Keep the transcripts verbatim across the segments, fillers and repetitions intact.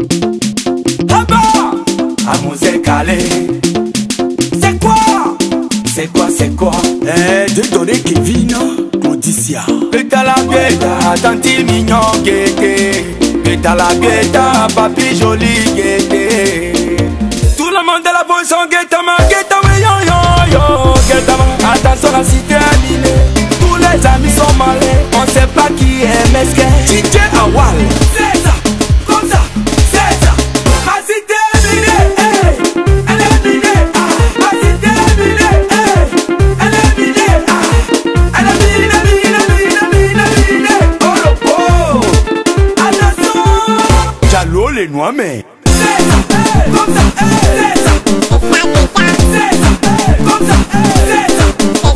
Amuse calé. C'est quoi? C'est quoi, c'est quoi? Eh, de donner Kevin, Claudicia. Beta la beta, tanti mignon guété. Beta la beta, papi joli guété. Tout le monde de la position guéta ma guéta oui yo yo yo. Guéta ma, attention la cité est minée. Tous les amis sont malais, on sait pas qui est mesquin. D J Awal, c'est ça, comme ça, c'est ça. Ma cité est minée, hey, elle est minée, ah. Ma cité est minée, hey, elle est minée, ah. Elle est minée, minée, minée, minée, minée. Oh le pauvre, attention. Jalo les noix mais. C'est ça, hey, comme ça, hey, c'est ça. C'est ça, hey, comme ça, hey, c'est ça.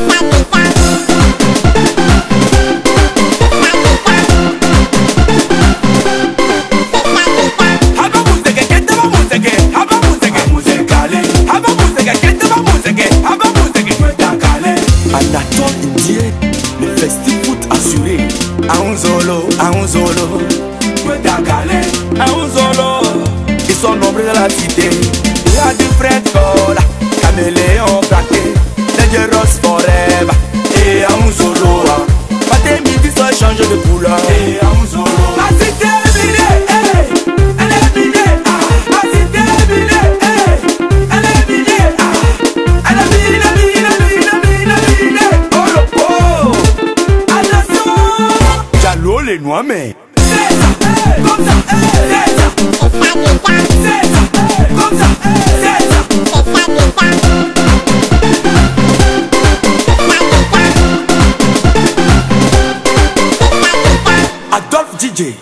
Anatole Indien, le festif foot assuré. Aounzolo, Aounzolo, Dakale, Aounzolo. Ils sont nombreux dans la cité. Il y a du Fred Cola, Caméléon plaqué, Dangerous Forever. Et Aounzolo, Maté midi ça change de couleur. Et Aounzolo, ma cité est minée, hey, elle est minée, ah. Ma cité est minée, hey, elle est minée, ah. Elle est minée, minée, minée, minée, minée. Oh le pauvre, attention. Jalo les noix mais. C'est ça, hey, comme ça, hey, c'est ça. C'est ça, hey, comme ça, hey, c'est ça. Adolphe D J.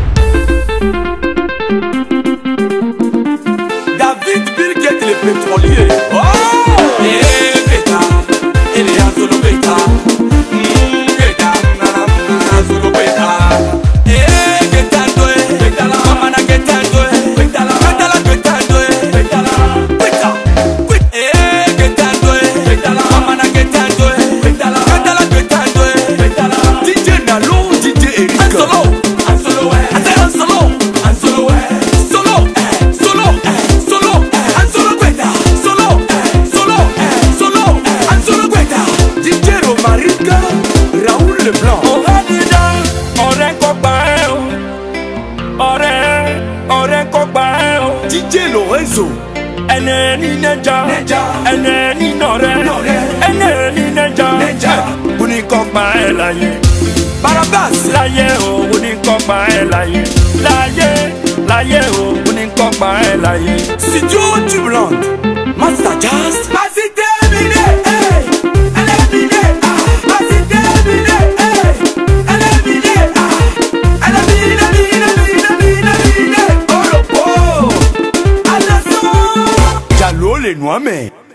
David Bill Gates le pétrolier. Oh, eh, beta, il est en solo beta. Mm, beta, nanana, solo beta. Eh, beta doé, beta la, maman a beta doé, beta la, beta la, beta doé, beta la, beta, quit. Eh, beta doé, beta la, maman a beta doé, beta la, beta la, beta doé, beta la. D J Nalo, D J Eric. En solo, en solo, ouais. Attends, en solo, en solo, ouais. Solo, eh, solo, eh, solo, eh, en solo, quetta. Solo, eh, solo, eh, solo, eh, en solo, quetta. D J Romarica, Raoul Leblanc. On va dedans, on récompagne, on ré, on récompagne. D J Lorenzo. Ene ni ninja, ene ni nore, ene ni ninja. Uni copain la ye, Barabas. la ye oh, uni copain la ye, la ye, la ye oh, uni copain la ye. Studio Tubland. Master Jazz. Ma cité est minée, hey, elle est minée, ah. Ma cité est minée, hey, elle est minée, ah. Elle est minée, minée, minée, minée, minée. Oh le pauvre, attention. Jalo les noix mais.